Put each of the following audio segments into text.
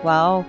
Wow,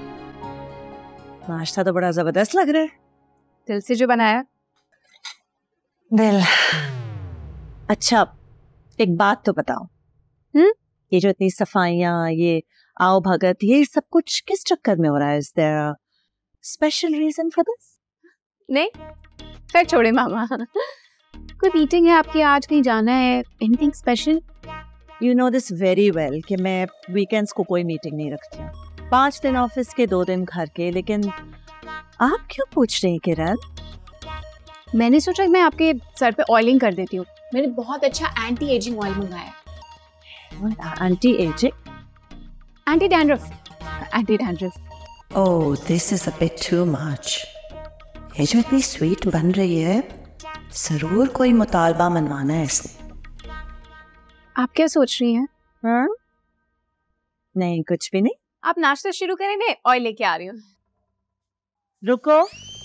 नाश्ता तो बड़ा जबरदस्त लग रहा है। दिल से जो बनाया। दिल। अच्छा, एक बात तो बताओ, ये जो इतनी सफाइयाँ, ये आओ भगत, ये सब कुछ किस चक्कर में हो रहा है? Is there a special reason for this? नहीं, खैर छोड़े मामा। कोई मीटिंग है आपकी आज, कहीं जाना है? Anything special? You know this very well कि मैं वीकेंड्स को कोई मीटिंग नहीं रखती हूँ। 5 दिन ऑफिस के, 2 दिन घर के। लेकिन आप क्यों पूछ रही हैं किरण? मैंने सोचा कि मैं आपके सर पे ऑयलिंग कर देती हूँ। मैंने बहुत अच्छा एंटी एजिंग ऑयल मंगाया है। Anti ageing? Anti dandruff. Anti dandruff. Oh, this is a bit too much. ये जो इतनी स्वीट बन रही है, जरूर कोई मुतालबा मनवाना है इसने। आप क्या सोच रही हैं? हाँ? नहीं, कुछ भी नहीं। आप नाश्ता शुरू करें, मैं ऑयल लेके आ रही हूँ। रुको,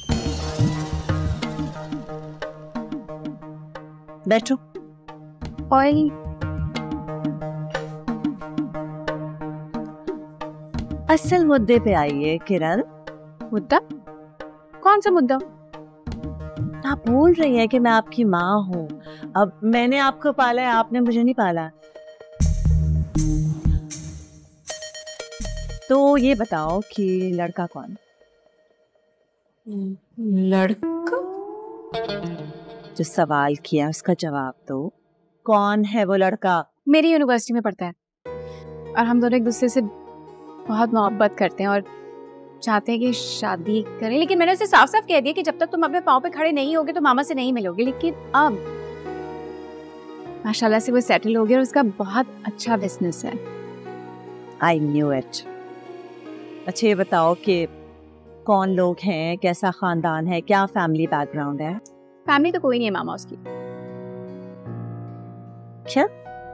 बैठो। ऑयल? असल मुद्दे पे आइए किरण। मुद्दा? कौन सा मुद्दा? आप बोल रही हैं कि मैं आपकी माँ हूँ। अब मैंने आपको पाला है, आपने मुझे नहीं पाला। तो ये बताओ कि लड़का कौन? लड़का? जो सवाल किया उसका जवाब दो। कौन है वो लड़का? मेरी यूनिवर्सिटी में पढ़ता है और हम दोनों एक दूसरे से बहुत मोहब्बत करते हैं और चाहते हैं कि शादी करें। लेकिन मैंने उसे साफ साफ कह दिया कि जब तक तुम अपने पाँव पे खड़े नहीं होगे तो मामा से नहीं मिलोगे। लेकिन अब माशाल्लाह से वो सेटल हो गया और उसका बहुत अच्छा बिजनेस है। I knew it. अच्छा ये बताओ कि कौन लोग हैं, कैसा खानदान है, क्या फैमिली बैकग्राउंड है? फैमिली तो कोई नहीं है मामा उसकी। क्या?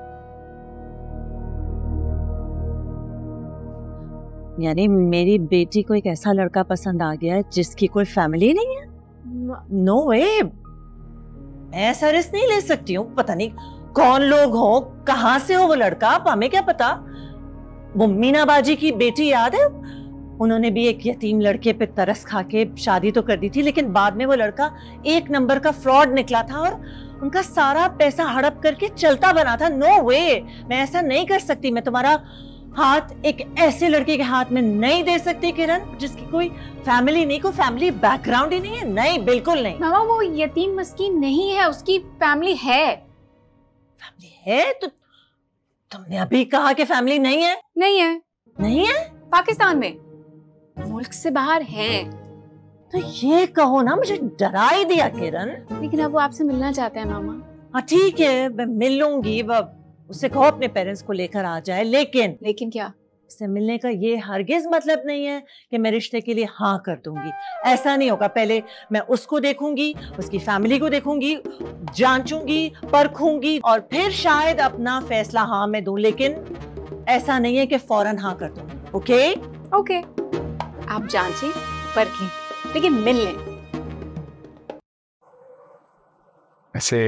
यानी मेरी बेटी को एक ऐसा लड़का पसंद आ गया है जिसकी कोई फैमिली नहीं है? नो वे, मैं ऐसा रिस्क नहीं ले सकती हूँ। पता नहीं कौन लोग हो, कहाँ से हो वो लड़का, आप हमें क्या पता। वो मीना बाजी की बेटी याद है? उन्होंने भी एक यतीम लड़के पे तरस खा के शादी तो कर दी थी, लेकिन बाद में वो लड़का 1 नंबर का फ्रॉड निकला था और उनका सारा पैसा हड़प करके चलता बना था। नो वे, मैं ऐसा नहीं कर सकती। मैं तुम्हारा हाथ एक ऐसे लड़के के हाथ में नहीं दे सकती किरण, जिसकी कोई फैमिली नहीं, कोई फैमिली बैकग्राउंड ही नहीं है। नहीं, बिल्कुल नहीं। मामा वो यतीम मस्कीन नहीं है, उसकी फैमिली है। फैमिली है? तो तुमने अभी कहा कि फैमिली नहीं है। नहीं है। नहीं है? पाकिस्तान में, मुल्क से बाहर है। तो ये कहो ना, मुझे डरा ही दिया किरण। लेकिन अब वो आपसे मिलना चाहता है मामा। हाँ ठीक है, मैं मिल लूंगी। उससे कहो अपने पेरेंट्स को लेकर आ जाए। लेकिन क्या? उससे मिलने का ये हरगिज मतलब नहीं है कि मैं रिश्ते के लिए हाँ कर दूंगी। ऐसा नहीं होगा। पहले मैं उसको देखूंगी, उसकी फैमिली को देखूंगी, जांचूंगी, परखूंगी और फिर शायद अपना फैसला हाँ मैं दूं। लेकिन ऐसा नहीं है कि फौरन हाँ कर दूं। ओके? ओके, आप जांचें, परखें, लेकिन मिल लें। ऐसे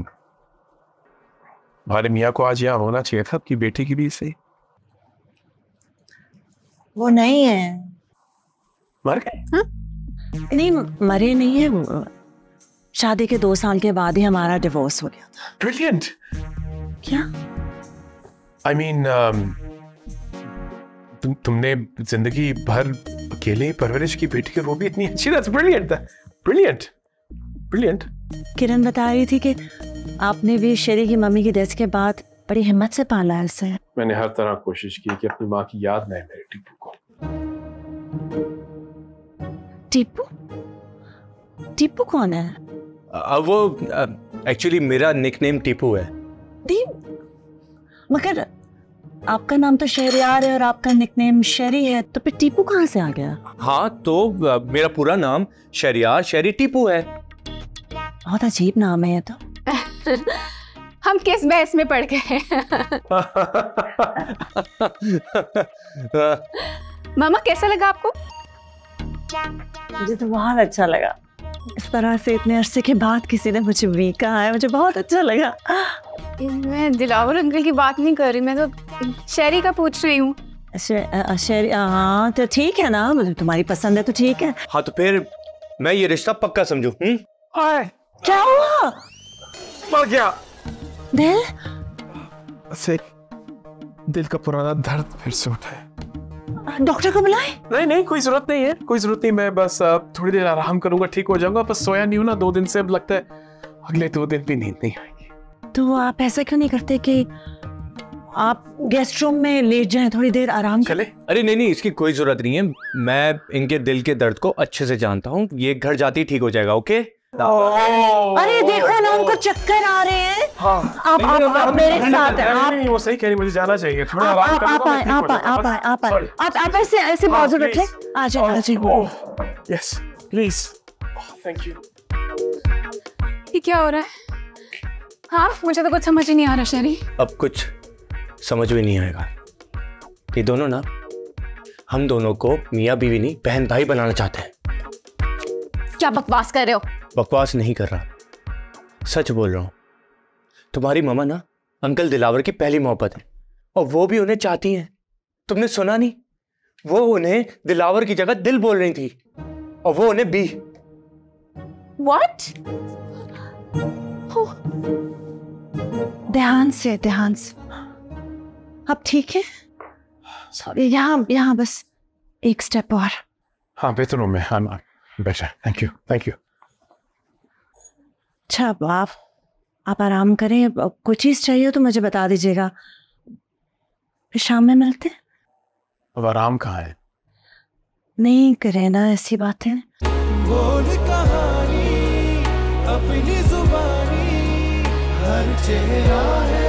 हमारे मियाँ को आज यहाँ होना चाहिए था, आपकी बेटी की भी सही। वो नहीं है। मर गए? हाँ? नहीं, मरे नहीं है वो। शादी के 2 साल के बाद ही हमारा डिवोर्स हो गया था। ब्रिलियंट। क्या? I mean, तुमने जिंदगी भर अकेले ही परवरिश की बेटी को, वो भी इतनी अच्छी। That's brilliant, brilliant, brilliant। किरण बता रही थी कि आपने भी शेरी की मम्मी की डेथ के बाद बड़ी हिम्मत से पाला है इसे। मैंने हर तरह कोशिश की कि अपनी माँ की याद न आए मेरे टीपू को। टीपू? टीपू कौन है? वो एक्चुअली मेरा निकनेम टीपू है। मगर आपका नाम तो शहरयार है और आपका निकनेम शेरी है, तो फिर टीपू कहाँ से आ गया? हाँ, तो मेरा पूरा नाम शहरयार शेरी टीपू है। बहुत अजीब नाम है ये तो। हम किस बहस में पड़ गए? मामा कैसा लगा आपको? मुझे तो बहुत अच्छा लगा। इस तरह से इतने अरसे के बाद किसी ने मुझे वी कहा है, मुझे बहुत अच्छा लगा। मैं दिलावर अंकल की बात नहीं कर रही, मैं तो शेरी का पूछ रही हूँ। हाँ तो ठीक है ना, तुम्हारी पसंद है तो ठीक है। हाँ तो फिर मैं ये रिश्ता पक्का समझू। क्या हुआ? मर गया। दिल से दिल का पुराना दर्द फिर से उठा है। डॉक्टर को बुलाए? नहीं नहीं, कोई जरूरत नहीं है, कोई जरूरत नहीं। मैं बस थोड़ी देर आराम करूंगा, ठीक हो जाऊंगा। बस सोया नहीं हूं ना 2 दिन से, अब लगता है अगले 2 दिन भी नींद नहीं आएगी। तो आप ऐसा क्यों नहीं करते कि आप गेस्ट रूम में लेट जाएं, थोड़ी देर आराम चले? अरे नहीं नहीं, इसकी कोई जरूरत नहीं है। मैं इनके दिल के दर्द को अच्छे से जानता हूँ। ये घर जाते ही ठीक हो जाएगा। ओके? अरे देखो ना, उनको चक्कर आ रहे हैं। हाँ, आप मेरे साथ हैं। आप वो सही कह रही, मुझे जाना चाहिए। थोड़ा आराम करूंगा। आप ऐसे बाजू रखें। आ जाइए। Yes please, thank you. ये क्या हो रहा है? हाँ, मुझे तो कुछ समझ ही नहीं आ रहा शेरी। अब कुछ समझ में नहीं आएगा। ये दोनों ना हम दोनों को मियाँ बीवी नहीं, बहन भाई बनाना चाहते हैं। क्या बकवास कर रहे हो? बकवास नहीं कर रहा, सच बोल रहा हूं। तुम्हारी मामा ना अंकल दिलावर की पहली मोहब्बत है, और वो भी उन्हें चाहती हैं। तुमने सुना नहीं? वो उन्हें दिलावर की जगह दिल बोल रही थी, और वो उन्हें बी। What? ध्यान से। अब ठीक है? यहाँ बस एक स्टेप और। हाँ, बेहतर हूँ मैं। हाँ बेटर। Thank you. अच्छा, अब आप आराम करें। कोई चीज चाहिए तो मुझे बता दीजिएगा, फिर शाम में मिलते हैं। अब आराम कहाँ है? नहीं करें ना ऐसी बातें। बोल कहानी अपनी जुबानी, हर चेहरा है